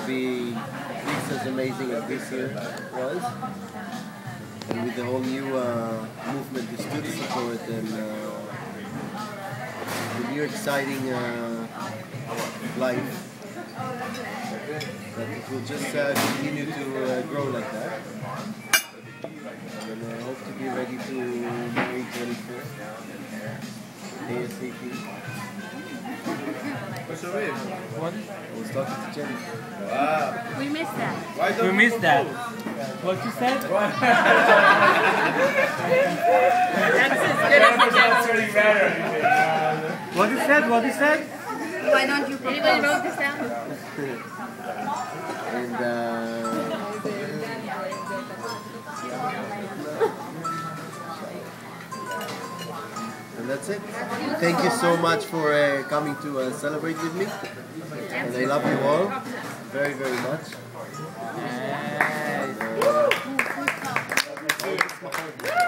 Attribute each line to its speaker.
Speaker 1: be at least as amazing as this year was. And with the whole new movement we stood support and the new exciting life, that it will just continue to grow like that. And I hope to be ready to marry 24 ASAP.
Speaker 2: What's your name?
Speaker 1: What? I was talking to Jenny.
Speaker 2: Wow.
Speaker 3: We missed that.
Speaker 4: We missed that. What you said? What you said? What you said?
Speaker 3: Why don't you propose? Anybody wrote this down?
Speaker 1: And that's it. Thank you so much for coming to celebrate with me. And I love you all very, very much.